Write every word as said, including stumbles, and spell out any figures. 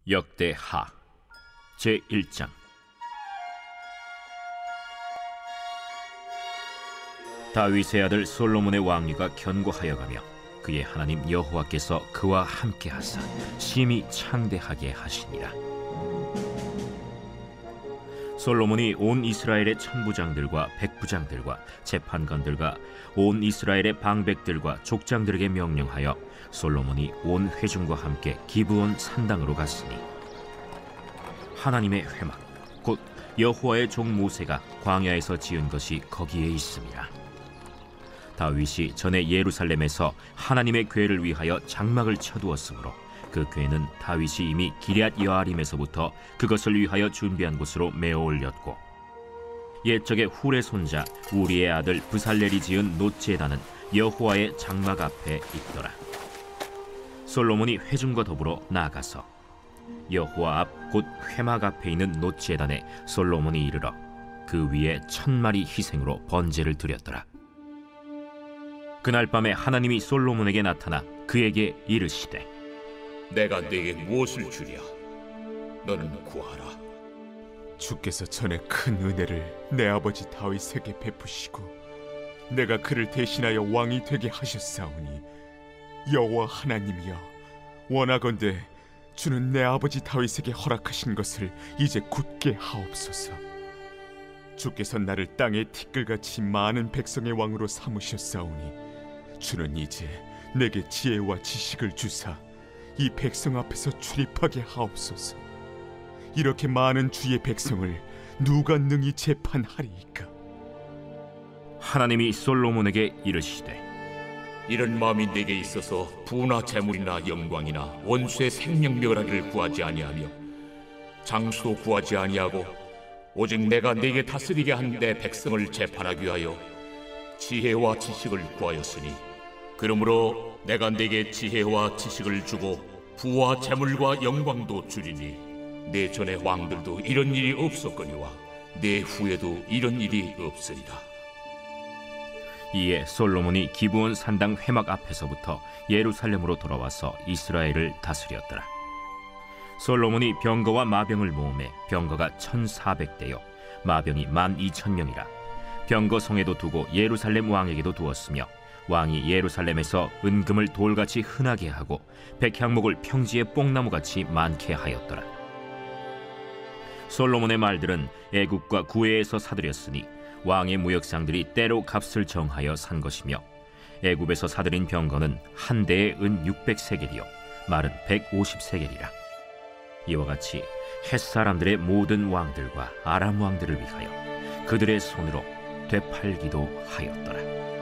역대하 제일 장. 다윗의 아들 솔로몬의 왕위가 견고하여 가며 그의 하나님 여호와께서 그와 함께 하사 심히 창대하게 하시니라. 솔로몬이 온 이스라엘의 천부장들과 백부장들과 재판관들과 온 이스라엘의 방백들과 족장들에게 명령하여 솔로몬이 온 회중과 함께 기브온 산당으로 갔으니 하나님의 회막 곧 여호와의 종 모세가 광야에서 지은 것이 거기에 있음이라. 다윗이 전에 예루살렘에서 하나님의 궤를 위하여 장막을 쳐두었으므로 그 궤는 다윗이 이미 기럇 여아림에서부터 그것을 위하여 준비한 곳으로 메어 올렸고, 옛적에 훌의 손자 우리의 아들 브살렐이 지은 놋제단은 여호와의 장막 앞에 있더라. 솔로몬이 회중과 더불어 나아가서 여호와 앞 곧 회막 앞에 있는 놋제단에 솔로몬이 이르러 그 위에 천 마리 희생으로 번제를 드렸더라. 그날 밤에 하나님이 솔로몬에게 나타나 그에게 이르시되, 내가 네게 무엇을 주랴? 너는 구하라. 주께서 전에 큰 은혜를 내 아버지 다윗에게 베푸시고 내가 그를 대신하여 왕이 되게 하셨사오니, 여호와 하나님이여, 원하건대 주는 내 아버지 다윗에게 허락하신 것을 이제 굳게 하옵소서. 주께서 나를 땅의 티끌같이 많은 백성의 왕으로 삼으셨사오니 주는 이제 내게 지혜와 지식을 주사 이 백성 앞에서 출입하게 하옵소서. 이렇게 많은 주의 백성을 누가 능히 재판하리이까? 하나님이 솔로몬에게 이르시되, 이런 마음이 네게 있어서 부나 재물이나 영광이나 원수의 생명멸하기를 구하지 아니하며 장수도 구하지 아니하고 오직 내가 네게 다스리게 한 내 백성을 재판하기 위하여 지혜와 지식을 구하였으니, 그러므로 내가 네게 지혜와 지식을 주고 부와 재물과 영광도 주리니 내 전의 왕들도 이런 일이 없었거니와 내 후에도 이런 일이 없으리라. 이에 솔로몬이 기브온 산당 회막 앞에서부터 예루살렘으로 돌아와서 이스라엘을 다스렸더라. 솔로몬이 병거와 마병을 모으매 병거가 천사백 대요 마병이 만 이천 명이라. 병거 성에도 두고 예루살렘 왕에게도 두었으며 왕이 예루살렘에서 은금을 돌같이 흔하게 하고 백향목을 평지에 뽕나무같이 많게 하였더라. 솔로몬의 말들은 애굽과 구해에서 사들였으니 왕의 무역상들이 때로 값을 정하여 산 것이며, 애굽에서 사들인 병거는 한 대에 은 육백 세겔이요 말은 백오십 세겔이라. 이와 같이 헷사람들의 모든 왕들과 아람 왕들을 위하여 그들의 손으로 되팔기도 하였더라.